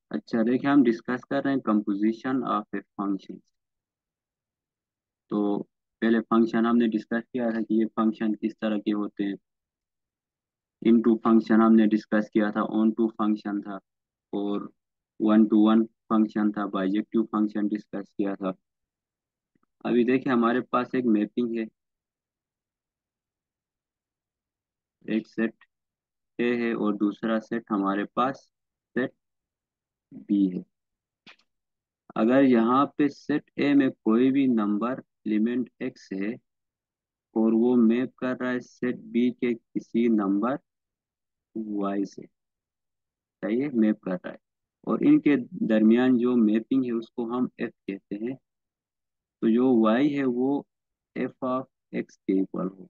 अच्छा देखिए, हम डिस्कस कर रहे हैं कंपोजिशन ऑफ ए फंक्शन। तो पहले फंक्शन हमने डिस्कस किया था कि ये फंक्शन किस तरह के होते हैं। इनटू फंक्शन हमने डिस्कस किया था, ऑन टू फंक्शन था, और वन टू वन फंक्शन था, बाइजेक्टिव फंक्शन डिस्कस किया था। अभी देखिए हमारे पास एक मैपिंग है, एक सेट ए है और दूसरा सेट हमारे पास सेट बी है। अगर यहाँ पे सेट ए में कोई भी नंबर एलिमेंट एक्स है और वो मैप कर रहा है सेट बी के किसी नंबर वाई से, चाहिए मैप कर रहा है, और इनके दरमियान जो मैपिंग है उसको हम एफ कहते हैं। तो जो वाई है वो एफ ऑफ एक्स के इक्वल हो,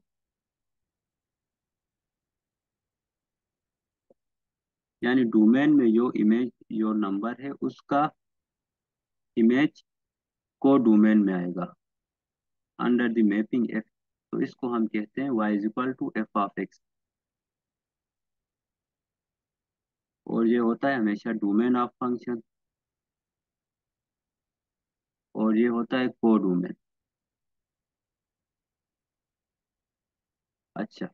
यानी डोमेन में जो इमेज जो नंबर है उसका इमेज को डोमेन में आएगा अंडर द मैपिंग एफ। तो इसको हम कहते हैं y is equal to f of x, और ये होता है हमेशा डोमेन ऑफ फंक्शन, और ये होता है को डोमेन। अच्छा,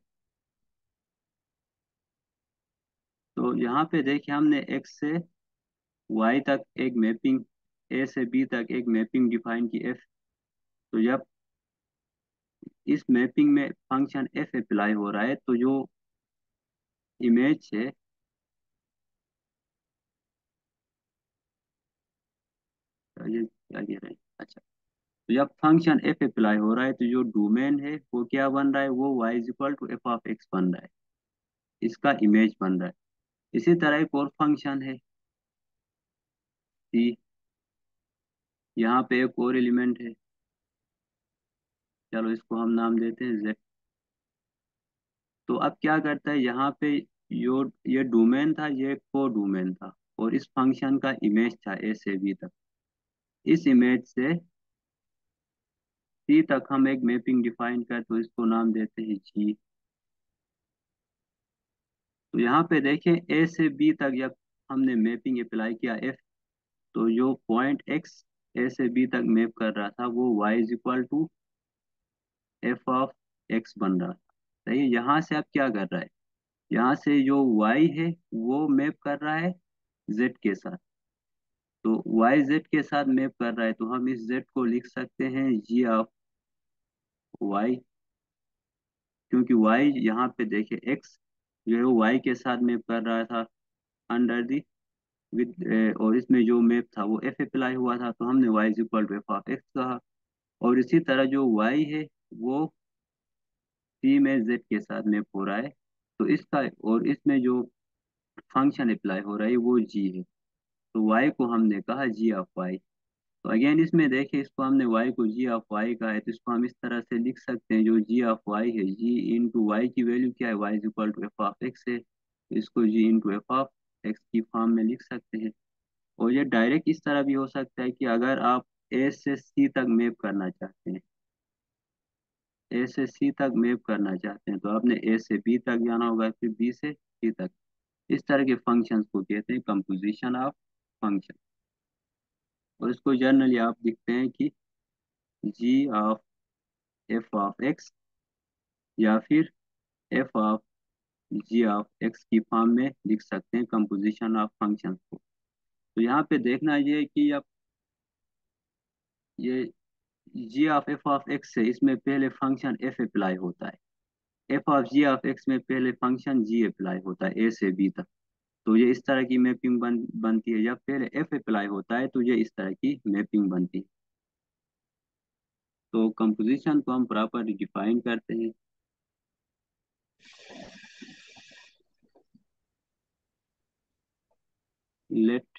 तो यहाँ पे देखिए हमने एक्स से वाई तक एक मैपिंग, ए से बी तक एक मैपिंग डिफाइन की एफ। तो जब इस मैपिंग में फंक्शन एफ अप्लाई हो रहा है तो जो इमेज है, ये क्या कह रहे हैं, अच्छा, तो जब फंक्शन एफ अप्लाई हो रहा है तो जो डोमेन है वो क्या बन रहा है, वो y is equal to f of x बन रहा है, इसका इमेज बन रहा है। इसी तरह एक और फंक्शन है सी, यहाँ पे एक और एलिमेंट है, चलो इसको हम नाम देते हैं जेड। तो अब क्या करता है यहाँ पे, यो ये डोमेन था, ये को डोमेन था, और इस फंक्शन का इमेज था ए से बी तक। इस इमेज से सी तक हम एक मैपिंग डिफाइन कर, तो इसको नाम देते हैं जी। तो यहाँ पे देखें ए से बी तक जब हमने मैपिंग अप्लाई किया एफ, तो जो पॉइंट एक्स ए से बी तक मैप कर रहा था वो y is equal to f of x बन रहा था। सही है, यहाँ से अब क्या कर रहा है, यहाँ से जो वाई है वो मैप कर रहा है जेड के साथ। तो वाई जेड के साथ मैप कर रहा है, तो हम इस जेड को लिख सकते हैं जी ऑफ वाई, क्योंकि वाई यहाँ पे देखे एक्स जो है वो वाई के साथ मैप कर रहा था अंडर दी विद, और इसमें जो मैप था वो एफ अप्लाई हुआ था, तो हमने y is equal to f of x कहा। और इसी तरह जो वाई है वो सी में जेड के साथ मैप हो रहा है, तो इसका, और इसमें जो फंक्शन अप्लाई हो रहा है वो जी है, तो वाई को हमने कहा जी ऑफ वाई। तो अगेन इसमें देखिए, इसको हमने y को g ऑफ y कहा है, तो इसको हम इस तरह से लिख सकते हैं, जो g ऑफ y है, g इंटू वाई की वैल्यू क्या है, y is equal to f of x है, तो इसको g into f of x की फॉर्म में लिख सकते हैं। और ये डायरेक्ट इस तरह भी हो सकता है कि अगर आप a से c तक मैप करना चाहते हैं, a से c तक मैप करना चाहते हैं, तो आपने a से b तक जाना होगा, फिर b से c तक। इस तरह के फंक्शंस को कहते हैं कंपोजिशन ऑफ फंक्शन। और इसको जनरली आप लिखते हैं कि g of f of x, या फिर f of g of x की फॉर्म में लिख सकते हैं कंपोजिशन ऑफ फंक्शन को। तो यहाँ पे देखना ये है कि अब ये g of f of x है, इसमें पहले फंक्शन एफ अप्लाई होता है, f of g of x में पहले फंक्शन जी अप्लाई होता है ए से बी तक। तो ये इस तरह की मैपिंग बनती है, जब पहले एफ अप्लाई होता है तो ये इस तरह की मैपिंग बनती है। तो कंपोजिशन को हम प्रॉपर डिफाइन करते हैं। Let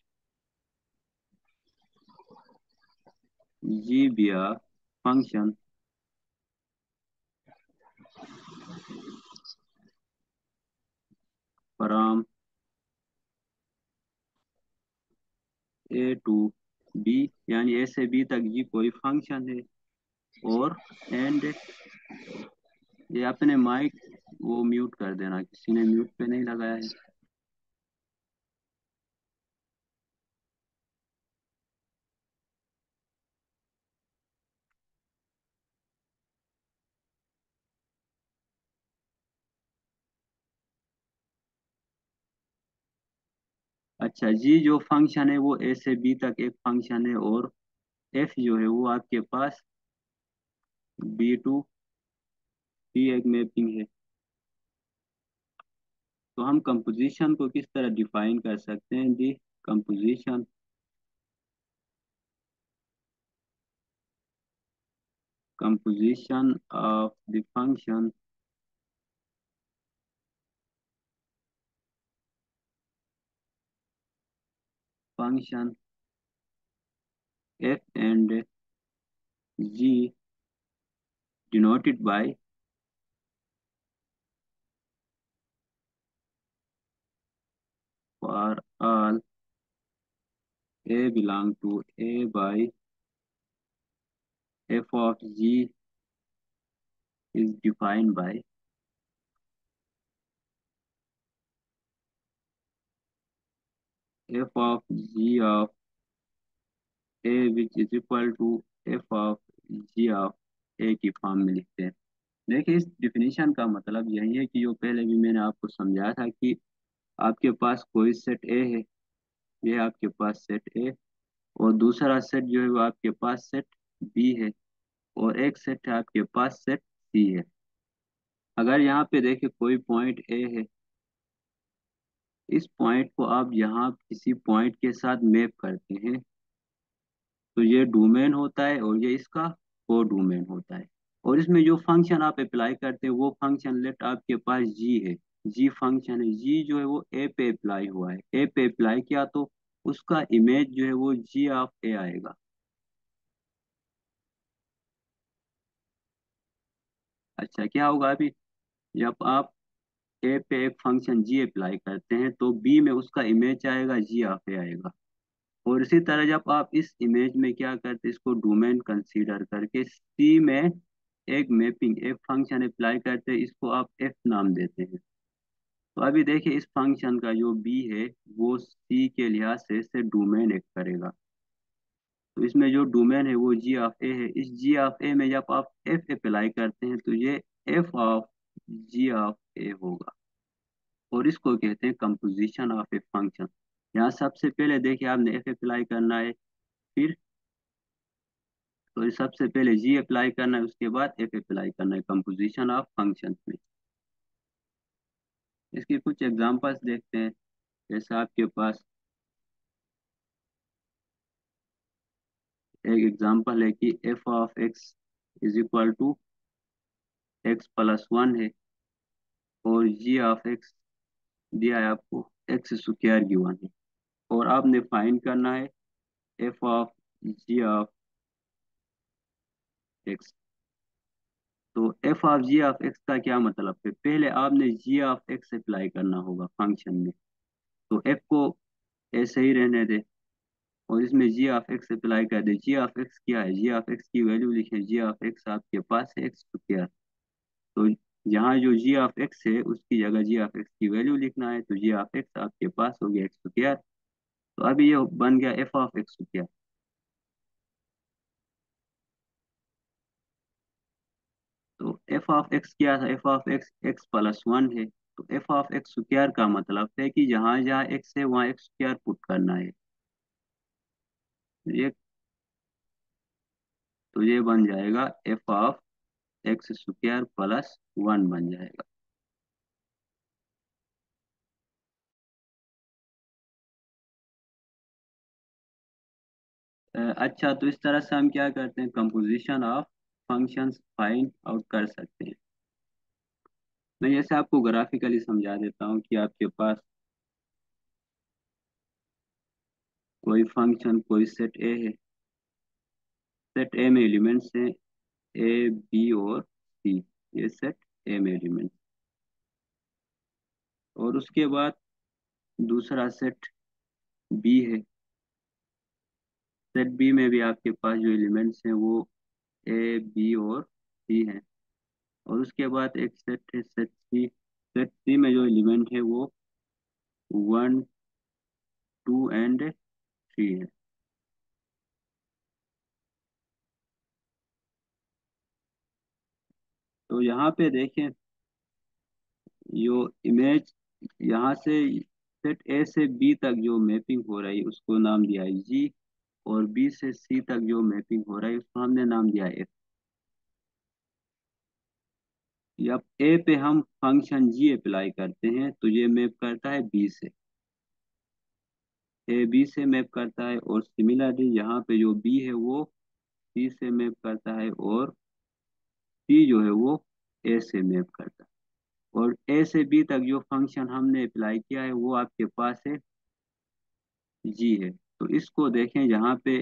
g be a function from A to B, यानी ए से बी तक जी कोई फंक्शन है, और एंड, ये अपने माइक वो म्यूट कर देना, किसी ने म्यूट पे नहीं लगाया है। अच्छा, जी जो फंक्शन है वो ए से बी तक एक फंक्शन है, और एफ जो है वो आपके पास बी टू सी एक मैपिंग है। तो हम कंपोजिशन को किस तरह डिफाइन कर सकते हैं? The composition, composition of the function f and g denoted by for all a belong to a by f of g is defined by f of g of a which is equal to f of g of a की form में लिखते हैं। देखिए, इस definition का मतलब यही है कि जो पहले भी मैंने आपको समझाया था कि आपके पास कोई सेट ए है, ये आपके पास सेट ए, और दूसरा सेट जो है वो आपके पास सेट बी है, और एक सेट है आपके पास सेट सी है। अगर यहाँ पे देखिए कोई पॉइंट ए है, इस पॉइंट को आप यहाँ किसी पॉइंट के साथ मैप करते हैं, तो ये डोमेन होता है और ये इसका को डोमेन होता है। और इसमें जो फंक्शन आप अप्लाई करते हैं वो फंक्शन लेट आपके पास जी है, जी फंक्शन है, जी जो है वो ए पे अप्लाई हुआ है, ए पे अप्लाई किया तो उसका इमेज जो है वो जी ऑफ ए आएगा। अच्छा, क्या होगा अभी? जब आप ए पे एक फंक्शन जी अप्लाई करते हैं तो बी में उसका इमेज आएगा, जी ऑफ ए आएगा। और इसी तरह जब आप इस इमेज में क्या करते हैं, इसको डोमेन कंसीडर करके सी में एक मैपिंग एक फंक्शन अप्लाई करते हैं, इसको आप एफ नाम देते हैं। तो अभी देखिए इस फंक्शन का जो बी है वो सी के लिहाज से इसे डोमेन एक करेगा। तो इसमें जो डोमेन है वो जी ऑफ ए है, इस जी ऑफ ए में जब आप एफ अप्लाई करते हैं तो ये f of g of a होगा, और इसको कहते हैं कंपोजिशन ऑफ ए फंक्शन। यहाँ सबसे पहले देखिए आपने एफ अप्लाई करना है, फिर तो सबसे पहले जी अप्लाई करना है, उसके बाद एफ अप्लाई करना है कंपोजिशन ऑफ फंक्शन में। इसकी कुछ एग्जांपल्स देखते हैं। जैसे आपके पास एक एग्जांपल है कि f of x is equal to x plus one है, और जी ऑफ एक्स दिया है आपको एक्स स्क्वायर गिवन है, और आपने फाइंड करना है f of g of x. तो f of g of x का क्या मतलब है? पहले आपने जी ऑफ एक्स अप्लाई करना होगा फंक्शन में, तो एफ को ऐसे ही रहने दे, और इसमें जी ऑफ एक्स अप्लाई कर दे। जी ऑफ एक्स क्या है? जी ऑफ एक्स की वैल्यू लिखें, जी ऑफ एक्स आपके पास है एक्स स्क्वायर। तो यहाँ जो जी ऑफ एक्स है उसकी जगह जी ऑफ एक्स की वैल्यू लिखना है, तो जी ऑफ एक्स आपके पास हो गया एक्स स्क्वायर। तो अभी ये बन गया एफ ऑफ एक्स स्क्वायर। तो एफ ऑफ एक्स क्या था? F of x x plus one है। तो एफ ऑफ एक्स स्क्वायर का मतलब है कि जहाँ जहाँ एक्स है वहाँ एक्स स्क्वायर पुट करना है। ये तो ये बन जाएगा f of x square plus one बन जाएगा। अच्छा, तो इस तरह से हम क्या करते हैं, composition of functions find out कर सकते हैं। मैं जैसे आपको ग्राफिकली समझा देता हूँ कि आपके पास कोई फंक्शन कोई सेट ए है, सेट ए में एलिमेंट्स हैं ए बी और सी, ये सेट ए में एलिमेंट्स। और उसके बाद दूसरा सेट बी है, सेट बी में भी आपके पास जो एलिमेंट्स हैं वो ए बी और सी हैं। और उसके बाद एक सेट है सेट सी, सेट सी में जो एलिमेंट है वो वन टू एंड थ्री है। तो यहाँ पे देखें, जो इमेज यहाँ से सेट ए से बी तक जो मैपिंग हो रही है उसको नाम दिया है जी, और बी से सी तक जो मैपिंग हो रहा है उसको हमने नाम दिया है एफ। अब ए पे हम फंक्शन जी अप्लाई करते हैं तो ये मैप करता है बी से, ए बी से मैप करता है, और सिमिलरली यहाँ पे जो बी है वो सी से मैप करता है, और सी जो है वो ए से मैप करता है। और ए से बी तक जो फंक्शन हमने अप्लाई किया है वो आपके पास है जी है। तो इसको देखें यहाँ पे,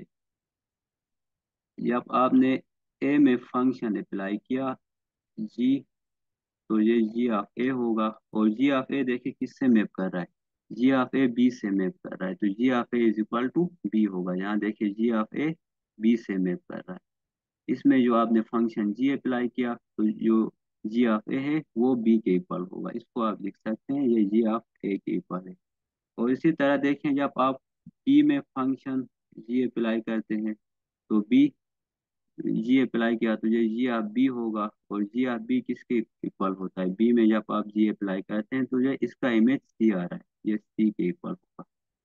जब आपने ए में फंक्शन अप्लाई किया जी, तो ये जी ऑफ ए होगा। और जी ऑफ ए देखिए किससे मैप कर रहा है, जी ऑफ ए बी से मैप कर रहा है, तो g of a is equal to b होगा। यहाँ देखिए जी ऑफ ए बी से मैप कर रहा है। इसमें जो आपने फंक्शन जी अप्लाई किया तो जो जी ऑफ ए है वो बी के इक्वल होगा, इसको आप लिख सकते हैं ये जी ऑफ ए के इक्वल है। और इसी तरह देखें जब आप बी में फंक्शन जी अप्लाई करते हैं तो बी जी अप्लाई किया तो ये जी ऑफ बी होगा। और जी ऑफ बी किसके इक्वल होता है, बी में जब आप जी अप्लाई करते हैं तो ये इसका इमेज सी आ रहा है, ये सी के इक्वल होगा।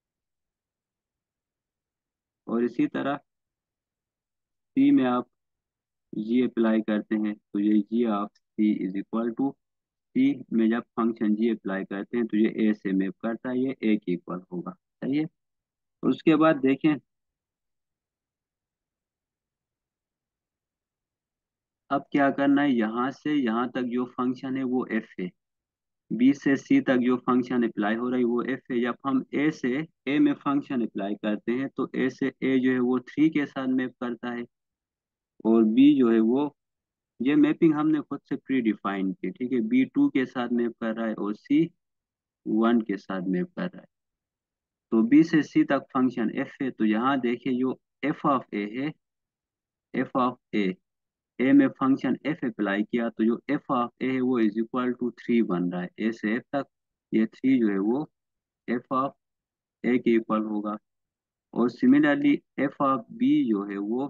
और इसी तरह सी में आप जी अप्लाई करते हैं तो ये g of c is equal to, c में जब फंक्शन जी अप्लाई करते हैं तो ये ए से मैप करता है, ये ए के इक्वल होगा। सही है। और उसके बाद देखें, अब क्या करना है, यहाँ से यहाँ तक जो फंक्शन है वो एफ है, बी से सी तक जो फंक्शन अप्लाई हो रही है वो एफ है। जब हम ए से ए में फंक्शन अप्लाई करते हैं तो ए से ए जो है वो थ्री के साथ मैप करता है, और बी जो है वो, ये मैपिंग हमने खुद से प्री डिफाइन की, ठीक है, बी टू के साथ मैप कर रहा है और सी वन के साथ मैप कर रहा है। तो बी से सी तक फंक्शन एफ है, तो यहाँ देखिए जो एफ ऑफ ए है, एफ ऑफ ए में फंक्शन एफ अप्लाई किया तो जो एफ ऑफ ए है वो इज इक्वल टू थ्री बन रहा है, ए से एफ तक ये थ्री जो है वो एफ ऑफ ए के इक्वल होगा। और सिमिलरली एफ ऑफ बी जो है वो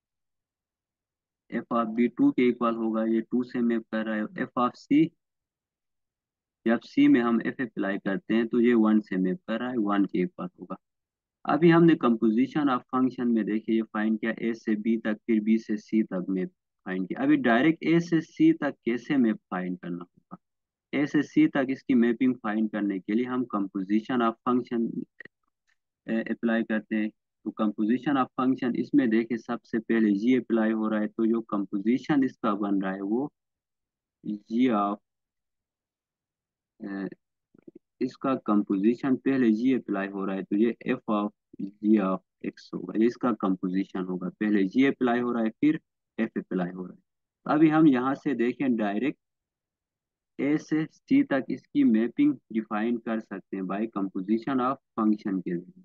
एफ ऑफ बी टू के इक्वल होगा, ये टू से मैप कर रहा है। एफ ऑफ सी, जब सी में हम एफ अप्लाई करते हैं तो ये वन से मैप कर रहा है, वन के इक्वल होगा। अभी हमने कंपोजिशन ऑफ फंक्शन में देखिए ये फाइंड किया ए से बी तक, फिर बी से सी तक मैप फाइंड किया। अभी डायरेक्ट ए से सी तक कैसे मैप फाइंड करना होगा, ए से सी तक इसकी मैपिंग फाइंड करने के लिए हम कंपोजिशन ऑफ फंक्शन अप्लाई करते हैं। तो कंपोजिशन ऑफ फंक्शन इसमें देखिए सबसे पहले जी अप्लाई हो रहा है, तो जो कंपोजिशन इसका बन रहा है वो जी ऑफ, इसका कंपोजिशन पहले जी अप्लाई हो रहा है तो ये f of g of x होगा, ये इसका कंपोजिशन होगा। पहले जी अप्लाई हो रहा है फिर एफ अप्लाई हो रहा है। तो अभी हम यहाँ से देखें डायरेक्ट ए से सी तक इसकी मैपिंग डिफाइन कर सकते हैं बाय कंपोजिशन ऑफ फंक्शन के जरिए।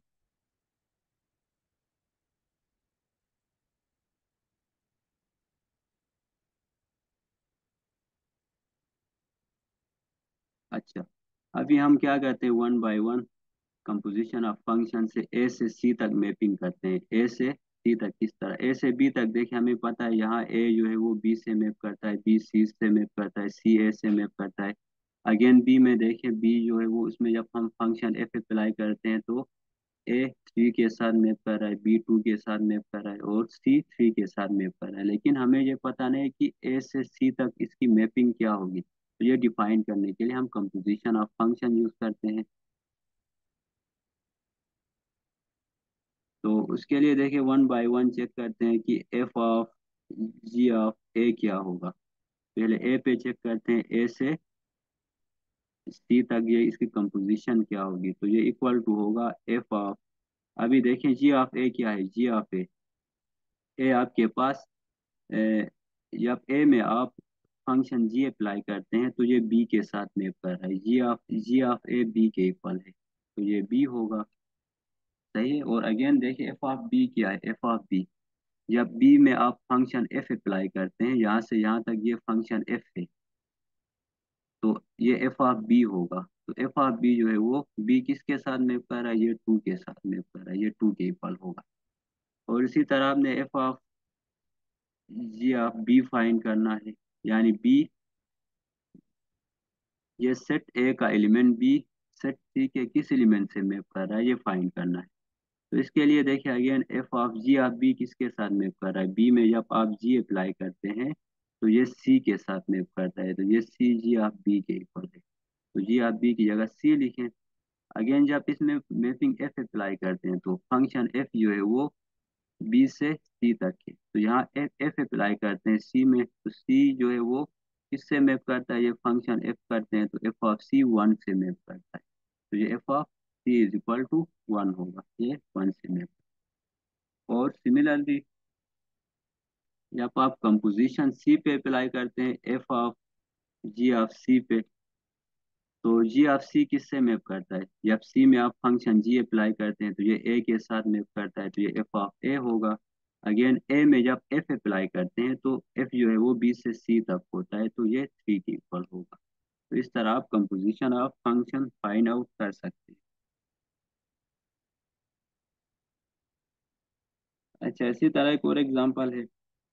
अच्छा, अभी हम क्या करते हैं, one by one composition of function से ए से सी तक मैपिंग करते हैं। ए से सी तक किस तरह, ए से बी तक देखिए हमें पता है यहाँ ए जो है वो बी से मैप करता है, बी सी से मैप करता है, सी ए से मैप करता है। अगेन बी में देखिए बी जो है वो उसमें जब हम फंक्शन एफ अप्लाई करते हैं तो ए थ्री के साथ मैप कर रहा है, बी टू के साथ मैप कर रहा है, और सी थ्री के साथ मैप कर रहा है। लेकिन हमें ये पता नहीं है कि ए से सी तक इसकी मैपिंग क्या होगी, तो ये डिफाइन करने के लिए हम कंपोजिशन ऑफ फंक्शन यूज करते हैं। तो उसके लिए देखिए वन बाय वन चेक करते हैं कि f of g of a क्या होगा। पहले ए पे चेक करते हैं, ए से सी तक ये इसकी कंपोजिशन क्या होगी, तो ये इक्वल टू होगा एफ ऑफ, अभी देखें जी ऑफ ए क्या है, जी ऑफ ए आपके पास जब ए में आप फंक्शन जी अप्लाई करते हैं तो ये बी के साथ मैप कर रहा है, जी ऑफ ए बी के इक्वल है, तो ये बी होगा। सही है। और अगेन देखिए एफ ऑफ बी क्या है, एफ ऑफ बी, जब बी में आप फंक्शन एफ अप्लाई करते हैं यहाँ से यहाँ तक ये फंक्शन एफ है, तो ये एफ ऑफ बी होगा। तो एफ ऑफ बी जो है वो बी किसके साथ मैप कर रहा है, ये टू के साथ मैप कर रहा है, ये टू के इक्वल होगा। और इसी तरह आपने f of g of b find करना है, यानी बी, ये सेट ए का एलिमेंट बी सेट सी के किस एलिमेंट से मैप कर रहा है ये फाइंड करना है। तो इसके लिए देखिए again f of g of b किसके साथ मैप कर रहा है, बी में जब आप जी अप्लाई करते हैं तो ये सी के साथ मैप करता है, तो ये सी जी ऑफ बी के इक्वल है, तो जी ऑफ बी की जगह सी लिखें। अगेन जब इसमें मैपिंग एफ अप्लाई करते हैं तो फंक्शन एफ जो है वो बी से सी तक है, तो यहाँ एफ एफ अप्लाई करते हैं सी में, तो सी जो है वो किससे मैप करता है, ये फंक्शन एफ करते हैं तो एफ ऑफ सी वन से मैप करता है, तो ये f of c is equal to one होगा, ये वन से मैप। और सिमिलरली जब आप कंपोजिशन सी पे अप्लाई करते हैं f of g of c पे, तो जी ऑफ सी किससे मैप करता है, जब सी में आप फंक्शन जी अप्लाई करते हैं तो ये ए के साथ मैप करता है, तो ये एफ ऑफ ए होगा। अगेन ए में जब एफ अप्लाई करते हैं तो एफ जो है वो बी से सी तक होता है, तो ये थ्री के इक्वल होगा। तो इस तरह आप composition of function find out कर सकते हैं। अच्छा, इसी तरह एक और एग्जांपल है।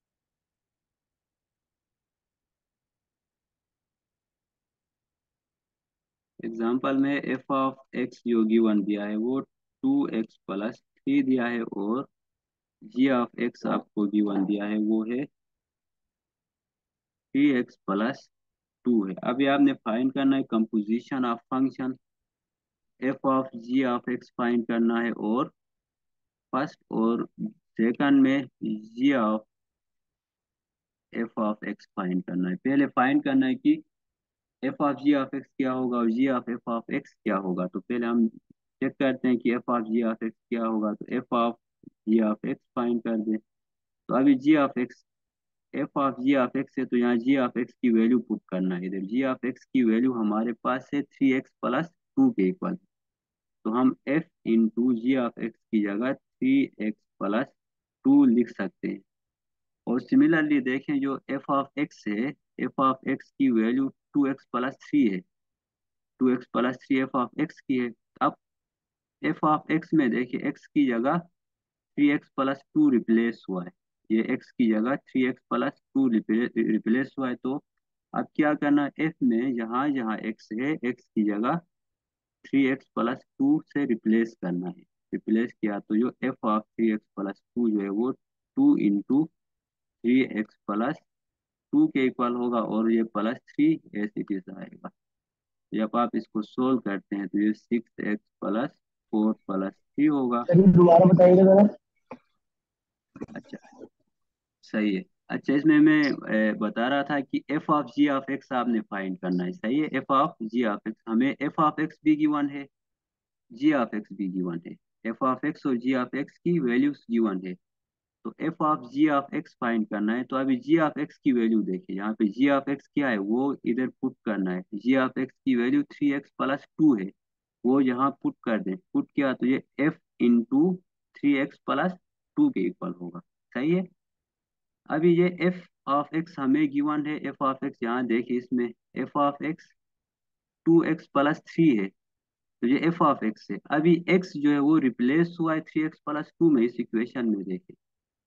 एग्जांपल में एफ ऑफ एक्स जो गिवन दिया है वो टू एक्स प्लस थ्री दिया है, और जी ऑफ एक्स आपको गिवन दिया है वो है थ्री एक्स प्लस टू है। अभी आपने फाइंड करना है composition of function f of g of x find करना है, और फर्स्ट और सेकंड में g of f of x find करना है। पहले फाइंड करना है कि f of g of x क्या होगा और g of f of x क्या होगा, तो पहले हम चेक करते हैं कि f of g of x क्या होगा, तो f of g of x find कर दें। तो अभी g of x f of g of x है, तो यहाँ जी ऑफ एक्स की वैल्यू पुट करना है, इधर जी ऑफ एक्स की वैल्यू हमारे पास है थ्री एक्स प्लस टू के इक्वल, तो हम f into g of x की जगह थ्री एक्स प्लस टू लिख सकते हैं। और सिमिलरली देखें जो एफ ऑफ एक्स है, एफ ऑफ एक्स की value two x plus three है, two x plus three f of x की है। अब एफ ऑफ एक्स में देखिए एक्स की जगह three x plus two replace हुआ है, ये एक्स की जगह three x plus two replace हुआ है, तो अब क्या करना है, एफ में जहाँ जहाँ एक्स है एक्स की जगह थ्री एक्स प्लस टू से रिप्लेस करना है। रिप्लेस किया तो जो f of three x plus two जो है वो two into three x plus two के इक्वल होगा, और ये plus three as it is आएगा। जब आप इसको सोल्व करते हैं तो ये six x plus four plus three होगा। चलिए दोबारा बताइएगा जरा। अच्छा, सही है। अच्छा, इसमें मैं बता रहा था कि f of g of x आपने फाइंड करना है, सही है, f of g of x हमें एफ ऑफ एक्स भी गिवन है, जी ऑफ एक्स भी गिवन है, एफ ऑफ एक्स और जी ऑफ एक्स की वैल्यूज गिवन है, तो f of g of x find करना है। तो अभी जी ऑफ एक्स की वैल्यू देखिए, यहाँ पे जी ऑफ एक्स क्या है वो इधर पुट करना है, जी ऑफ एक्स की value three x plus two है, वो यहाँ पुट कर दें, पुट किया तो ये f into three x plus two के इक्वल होगा, सही है। अभी ये एफ ऑफ एक्स हमें गिवन है, एफ ऑफ एक्स यहाँ देखिए इसमें f of x two x plus three है, तो ये एफ ऑफ एक्स है। अभी एक्स जो है वो रिप्लेस हुआ है थ्री एक्स प्लस टू में, इस इक्वेशन में देखिए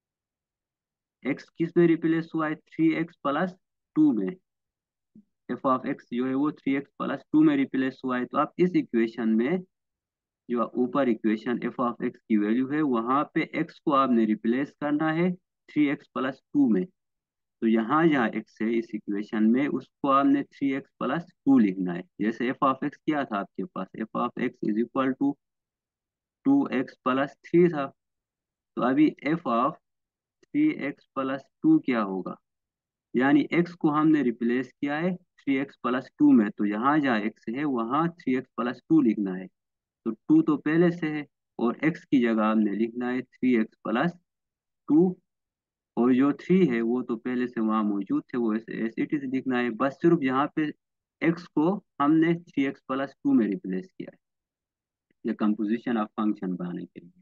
एक्स किस में रिप्लेस हुआ है, थ्री एक्स प्लस टू में, एफ ऑफ एक्स जो है वो थ्री एक्स प्लस टू में रिप्लेस हुआ है, तो आप इस इक्वेशन में जो ऊपर इक्वेशन एफ ऑफ एक्स की वैल्यू है वहां पे एक्स को आपने रिप्लेस करना है थ्री एक्स प्लस टू में, तो यहाँ जहाँ एक्स है इस इक्वेशन में उसको आपने थ्री एक्स प्लस टू लिखना है। जैसे एफ ऑफ एक्स क्या था आपके पास, f of x is equal to two x plus three था, तो अभी f of three x plus two क्या होगा, यानी एक्स को हमने रिप्लेस किया है थ्री एक्स प्लस टू में, तो यहाँ जहाँ एक्स है वहाँ थ्री एक्स प्लस टू लिखना है, तो टू तो पहले से है, और एक्स की जगह हमने लिखना है थ्री एक्स प्लस टू, और जो थ्री है वो तो पहले से वहाँ मौजूद थे, वो ऐसे एस इट इज लिखना है, बस सिर्फ यहाँ पे एक्स को हमने थ्री एक्स प्लस टू में रिप्लेस किया है, ये कंपोजिशन ऑफ फंक्शन बनाने के लिए।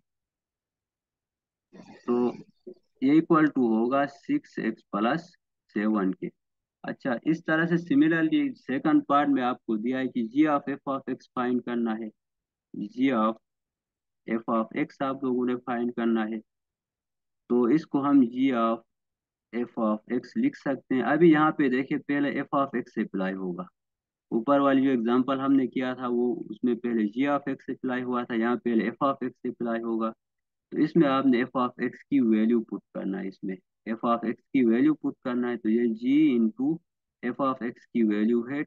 तो ये इक्वल टू होगा सिक्स एक्स प्लस सेवन के। अच्छा, इस तरह से सिमिलरली सेकंड पार्ट में आपको दिया है कि g of f of x find करना है, g of f of x आप लोगों ने फाइंड करना है, तो इसको हम g of f of x लिख सकते हैं। अभी यहाँ पे देखिए पहले एफ ऑफ एक्स अप्लाई होगा, ऊपर वाली जो एग्जांपल हमने किया था वो उसमें पहले जी ऑफ एक्स अप्लाई हुआ था, यहाँ पहले एफ ऑफ एक्स अप्लाई होगा। तो इसमें आपने एफ ऑफ एक्स की वैल्यू पुट करना है, इसमें एफ ऑफ एक्स की वैल्यू पुट करना है। तो ये g into f of x की वैल्यू है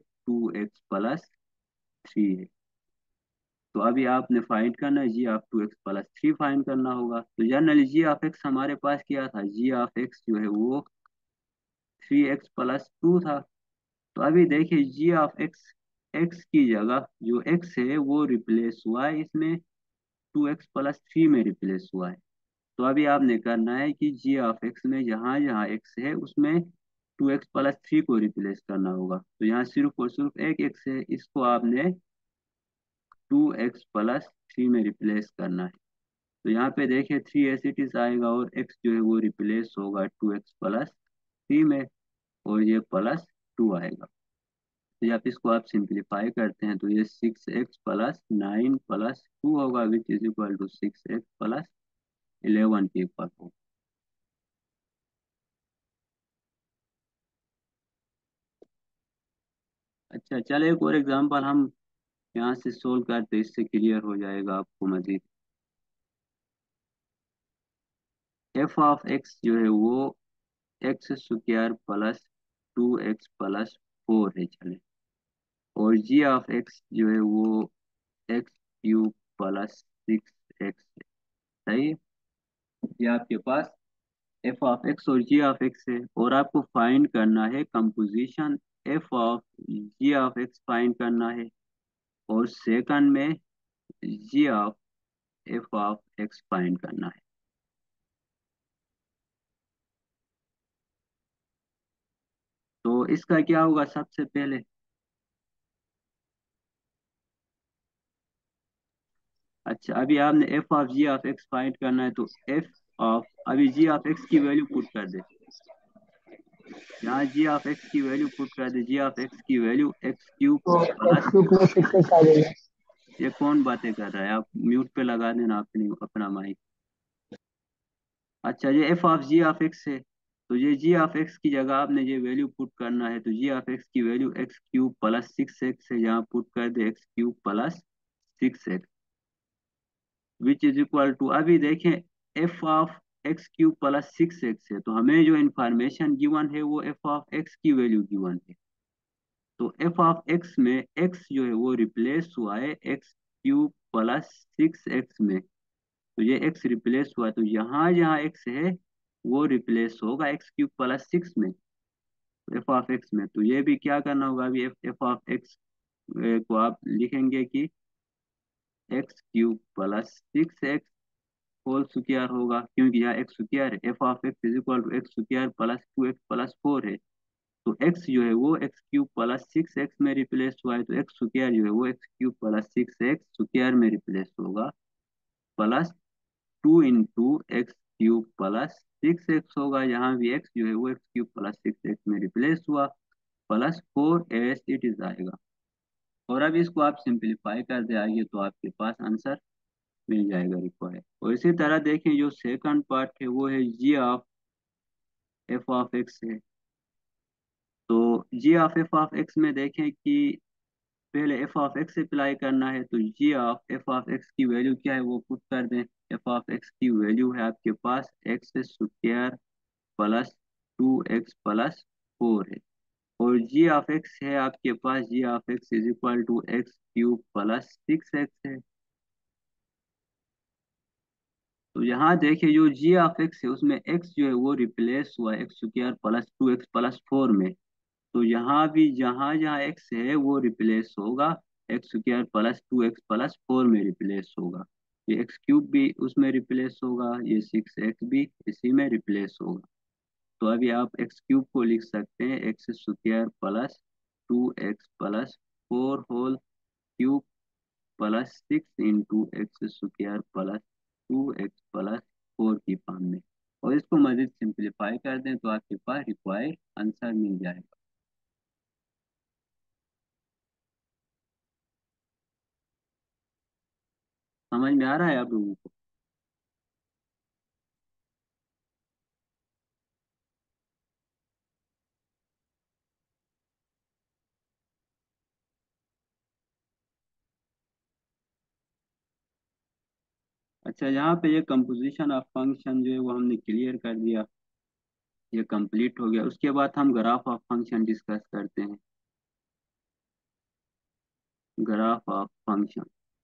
2x+3 है। तो अभी आपने फाइंड करना है जी ऑफ 2x+3 फाइंड करना होगा। तो जनरली जी ऑफ एक्स हमारे पास क्या था, जी ऑफ एक्स जो है वो 3x+2 था। तो अभी देखिए जी ऑफ एक्स, एक्स की जगह जो एक्स है वो रिप्लेस हुआ है इसमें, 2x+3 में रिप्लेस हुआ है। तो अभी आपने करना है कि जी ऑफ एक्स में जहाँ जहाँ एक्स है उसमें 2x+3 को रिप्लेस करना होगा। तो यहाँ सिर्फ और सिर्फ एक एक्स है, इसको आपने 2x+3 में रिप्लेस करना है। तो यहाँ पे देखिए 3 एस इट इज आएगा और एक्स जो है वो रिप्लेस होगा 2x+3 में, और ये +2 आएगा। तो आप इसको आप सिंप्लीफाई करते हैं तो ये 6x+9+2 होगा, विच इज इक्वल टू 6x+11 के इक्वल होगा। अच्छा चलिए एक और एग्जांपल हम यहाँ से सोल्व करते हैं, इससे क्लियर हो जाएगा आपको मजीद। एफ ऑफ एक्स जो है वो x² + 2x+4 है, चले। और जी ऑफ एक्स जो है वो x³ + 6x है, सही है। ये आपके पास एफ ऑफ एक्स और जी ऑफ एक्स है, और आपको फाइंड करना है composition f of g of x find करना है, और सेकंड में g of f of x find करना है। तो इसका क्या होगा सबसे पहले, अच्छा अभी आपने f of g of x find करना है, तो एफ ऑफ, अभी जी ऑफ एक्स की वैल्यू पुट कर दे, यहाँ जी ऑफ एक्स की वैल्यू पुट कर दे, जी ऑफ एक्स की वैल्यू x³ तो प्लस, x³ में 6x आ जाएगा। ये कौन बातें कर रहा है, आप म्यूट पे लगा देना अपनी अपना माइक। अच्छा ये f of g of x है, तो ये जी ऑफ एक्स की जगह आपने ये वैल्यू पुट करना है। तो जी ऑफ एक्स की वैल्यू x³ + 6x है, यहाँ पुट कर दे x³ + 6x, which is equal to, अभी देखें एफ ऑफ x³ + 6x है, तो हमें जो इंफॉर्मेशन गिवन है वो एफ ऑफ एक्स की वैल्यू गिवन है। तो एफ ऑफ एक्स में एक्स जो है वो रिप्लेस हुआ है x³ + 6x में। तो ये एक्स रिप्लेस हुआ, तो यहाँ जहाँ एक्स है वो रिप्लेस होगा x³ + 6 में, एफ ऑफ एक्स में। तो ये भी क्या करना होगा, अभी एफ ऑफ एक्स को आप लिखेंगे कि x³ + 6x होल स्क्वायर होगा, क्योंकि यहाँ एक्स स्क्वायर है, f of x is equal to x² + 2x + 4 है। तो x जो है वो x³ + 6x में रिप्लेस हुआ है, तो एक्स स्क्वायर जो है वो x³ + 6x स्क्वायर में रिप्लेस होगा, +2 × x³ + 6x होगा, यहाँ भी x जो है वो x³ + 6x में रिप्लेस हुआ, +4 एस इट इज आएगा। और अब इसको आप सिंप्लीफाई कर दे आइए तो आपके पास आंसर मिल जाएगा रिक्वायर्ड। और इसी तरह देखें जो सेकंड पार्ट है वो है g of f of x है। तो g of f of x में देखें कि पहले एफ ऑफ एक्स अप्लाई करना है, तो g of f of x की वैल्यू क्या है वो पुट कर दें। एफ ऑफ एक्स की वैल्यू है आपके पास x² + 2x + 4 है, और जी ऑफ एक्स है आपके पास, g of x is equal to x³ + 6x है। तो यहाँ देखिए जो जी ऑफ एक्स है उसमें एक्स जो है वो रिप्लेस हुआ x² + 2x + 4 में। तो यहाँ भी जहाँ जहाँ एक्स है वो रिप्लेस होगा x² + 2x + 4 में रिप्लेस होगा। ये x³ भी उसमें रिप्लेस होगा, ये 6x भी इसी में रिप्लेस होगा। तो अभी आप x³ को लिख सकते हैं x² + 2x + 4 whole cube +6 × x² + 2x + 4 की फॉर्म में। और इसको मजीद सिंप्लीफाई कर दें तो आपके पास रिक्वायर्ड आंसर मिल जाएगा। समझ में आ रहा है आप लोगों को। अच्छा, यहाँ पे ये कंपोजिशन ऑफ फंक्शन जो है वो हमने क्लियर कर दिया, ये कंप्लीट हो गया। उसके बाद हम ग्राफ ऑफ फंक्शन डिस्कस करते हैं। Graph of function.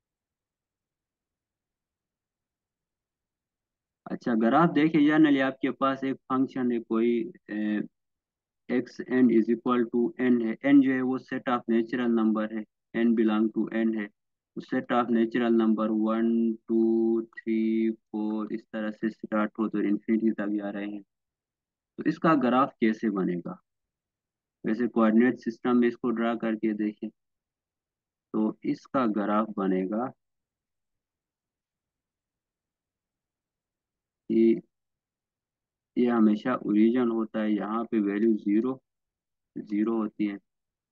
अच्छा, ग्राफ देखिए जनरली आपके पास एक फंक्शन है कोई, x n is equal to n है। एन जो है वो सेट ऑफ नेचुरल नंबर है, एन बिलोंग टू एन है। तो सेट ऑफ नेचुरल नंबर 1 2 3 4 इस तरह से स्टार्ट हो तो इन्फिनिटी तक जा रहे हैं। तो इसका ग्राफ कैसे बनेगा? वैसे कोऑर्डिनेट सिस्टम में इसको ड्रा करके देखें तो इसका ग्राफ बनेगा कि ये हमेशा ओरिजिन होता है, यहाँ पे वैल्यू जीरो जीरो होती है।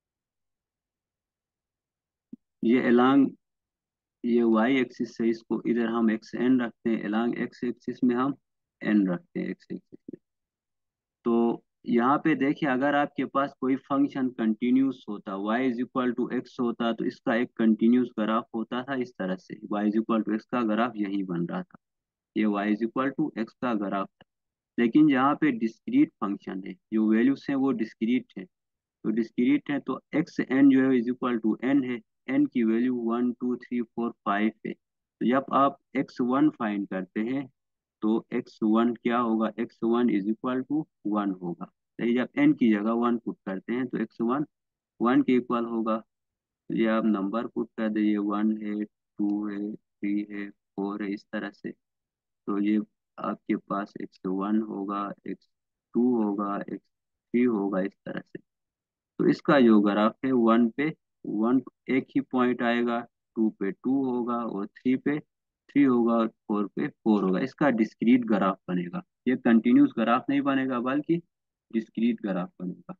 ये अलोंग ये वाई एक्सिस से इसको इधर हम एक्स एन रखते हैं, अलोंग एक्स एक्सिस में हम एन रखते हैं, एक्स एक्सिस में। तो यहाँ पे देखिए अगर आपके पास कोई फंक्शन कंटिन्यूस होता, y is equal to x होता, तो इसका एक कंटिन्यूस ग्राफ होता था इस तरह से, y is equal to x का ग्राफ यही बन रहा था, ये y is equal to x का ग्राफ था। लेकिन यहाँ पे डिस्क्रीट फंक्शन है, जो वैल्यूज हैं वो डिस्क्रीट है। तो डिस्क्रीट है तो एक्स एन जो है इज इक्वल टू एन है। एन की वैल्यू 1 2 3 4 5 है। तो जब आप एक्स वन फाइंड करते हैं तो एक्स वन क्या होगा? X one is equal to one होगा। सही, जब एन की जगह वन पुट करते हैं तो एक्स वन वन के इक्वल होगा। तो ये आप नंबर पुट कर दीजिए, वन है, टू है, थ्री है, फोर है, इस तरह से। तो ये आपके पास एक्स वन होगा, एक्स टू होगा, एक्स थ्री होगा, इस तरह से। तो इसका जो ग्राफ है वन पे वन एक ही पॉइंट आएगा, टू पे टू होगा, और थ्री पे थ्री होगा, और फोर पे फोर होगा। इसका डिस्क्रीट ग्राफ बनेगा, ये कंटिन्यूस ग्राफ नहीं बनेगा बल्कि डिस्क्रीट ग्राफ बनेगा।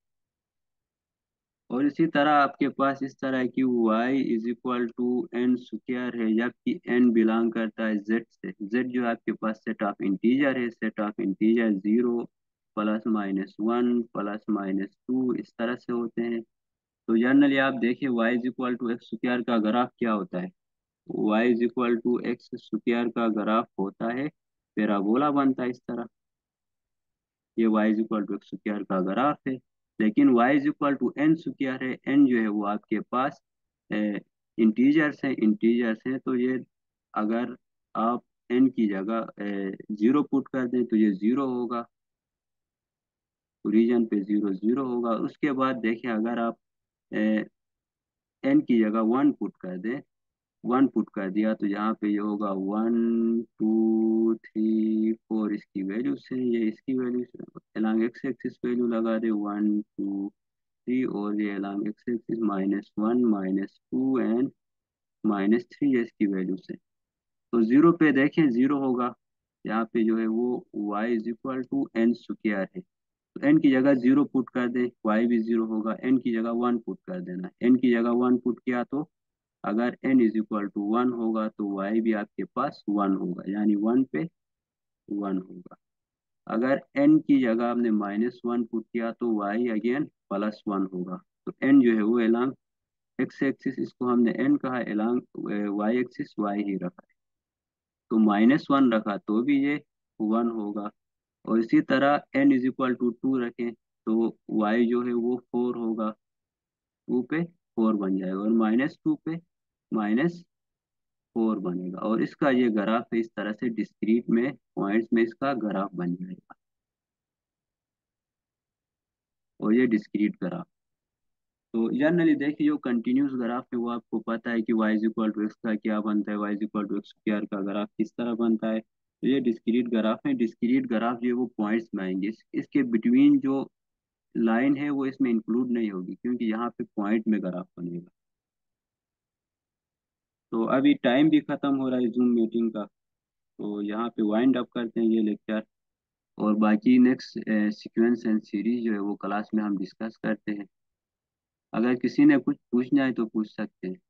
और इसी तरह आपके पास इस तरह की y is equal to n square है, जबकि n बिलोंग करता है z से। z जो आपके पास सेट ऑफ इंटीजर है, set of integer zero plus minus one plus minus two इस तरह से होते हैं। तो जनरली आप देखिए y is equal to x square का ग्राफ क्या होता है? y is equal to x square का ग्राफ होता है पैराबोला बनता है इस तरह। ये y is equal to x square का ग्राफ है। लेकिन y is equal to n square है, n जो है वो आपके पास इंटीजर्स हैं तो ये अगर आप n की जगह जीरो पुट कर दें तो ये जीरो होगा, ओरिजिन पे जीरो जीरो होगा। उसके बाद देखिए अगर आप n की जगह वन पुट कर दें, वन पुट कर दिया तो यहाँ पे ये होगा 1 2 3 4 इसकी वैल्यू से, ये इसकी वैल्यू से अलॉन्ग एक्स एक्सिस वैल्यू लगा दे 1 2 3, और ये अलॉन्ग एक्स एक्सिस -1 -2 एंड -3 है इसकी वैल्यू से। तो जीरो पे देखें जीरो होगा, यहाँ पे जो है वो y is equal to n square है। तो n की जगह जीरो पुट कर दें, y भी जीरो होगा। n की जगह वन पुट कर देना, n की जगह वन पुट किया तो अगर n is equal to one होगा तो y भी आपके पास वन होगा, यानी वन पे वन होगा। अगर n की जगह आपने -1 पुट किया तो y अगेन +1 होगा। तो n जो है वो एलांग एक्स एक्सिस, इसको हमने n कहा, एलांग y एक्सिस y ही रखा है। तो -1 रखा तो भी ये वन होगा। और इसी तरह n is equal to two रखें तो y जो है वो फोर होगा, टू पे फोर बन जाएगा, और -2 पे -4 बनेगा। और इसका ये ग्राफ है इस तरह से, डिस्क्रीट में पॉइंट्स में इसका ग्राफ बन जाएगा। और ये डिस्क्रीट ग्राफ। तो जनरली देखिए जो कंटिन्यूस ग्राफ है वो आपको पता है कि y is equal to x का क्या बनता है, y is equal to x square का ग्राफ किस तरह बनता है। तो ये डिस्क्रीट ग्राफ है। डिस्क्रीट ग्राफ जो है वो पॉइंट्स में आएंगे, इसके बिटवीन जो लाइन है वो इसमें इंक्लूड नहीं होगी, क्योंकि यहाँ पे पॉइंट में ग्राफ बनेगा। तो अभी टाइम भी खत्म हो रहा है जूम मीटिंग का, तो यहाँ पे वाइंड अप करते हैं ये लेक्चर। और बाकी नेक्स्ट सीक्वेंस एंड सीरीज जो है वो क्लास में हम डिस्कस करते हैं। अगर किसी ने कुछ पूछना है तो पूछ सकते हैं।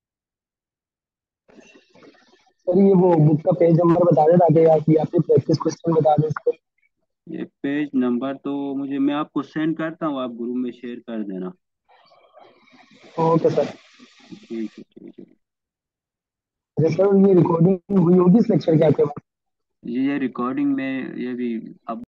सर ये वो बुक का पेज नंबर बता दे ताकि आप या फिर प्रैक्टिस क्वेश्चन बता दें इसको। ये पेज नंबर तो मुझे, मैं आपको सेंड करता हूँ, आप ग्रुप में शेयर कर देना। Okay sir. ठीक है, ठीक है। अच्छा सर, ये रिकॉर्डिंग हुई होगी इस लेक्चर के आपके पास? ये रिकॉर्डिंग में ये भी अब